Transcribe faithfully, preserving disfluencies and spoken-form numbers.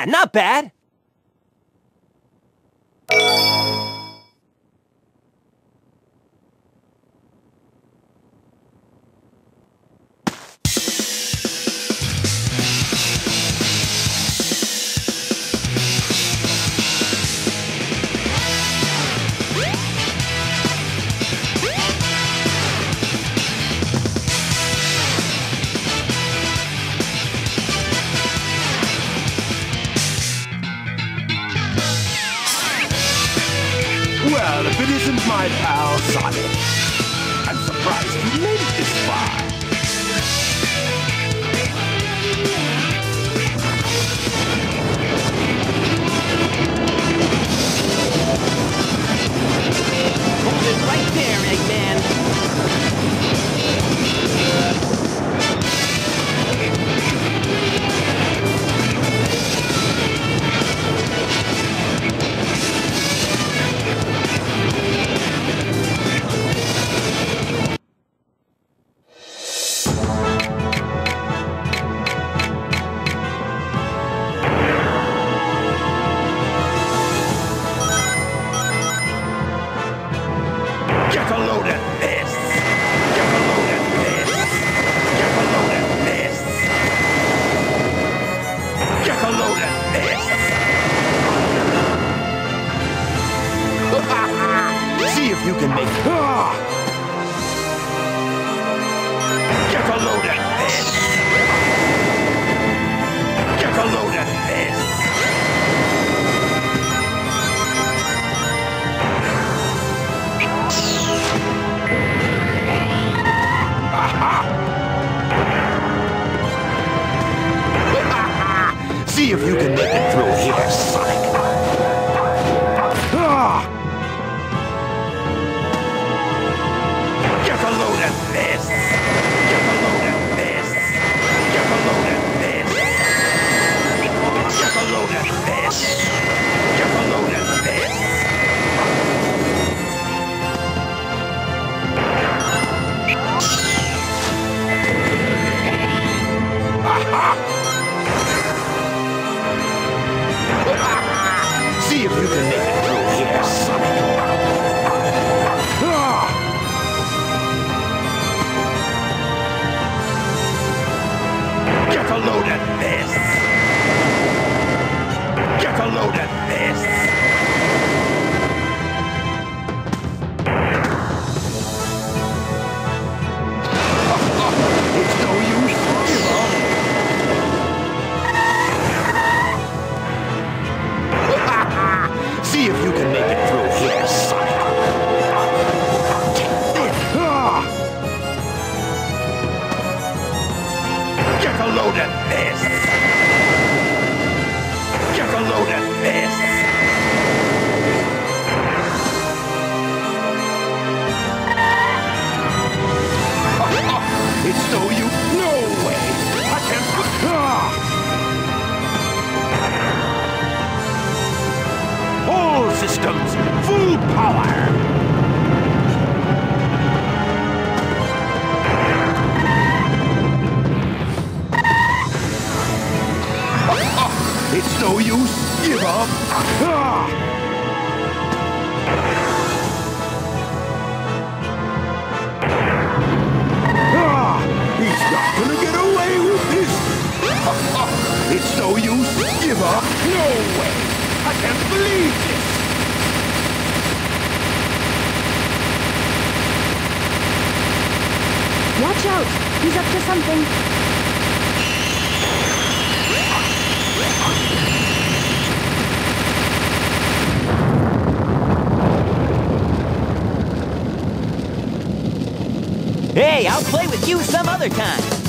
Yeah, not bad. Well, if it isn't my pal Sonic, I'm surprised you made it this far. Hold it right there, Eggman. Get a load of this! Get a load of this! Get a load of this! Get a load of this! See if you can make it. Get a load of this! Get a load of this! See if you can make it through here, Sonic. Ah! Get a load of this! Get a load of this! Get a load of this! Get a load of this! Get a load of this! Aha! See if you can make it through here, Sonic. Ah! Get a load of this! Get a load of this! It's no use. Give up. See if you can make it through here, Sonic. Take this. Ah! Get a load of this. Get a load of this. It's no use. No way. I can't. Ah! All systems, full power! It's no use, give up! Ah! Ah! He's not gonna get away with this! It's no use, give up! No way! I can't believe this! Watch out! He's up to something. Hey, I'll play with you some other time.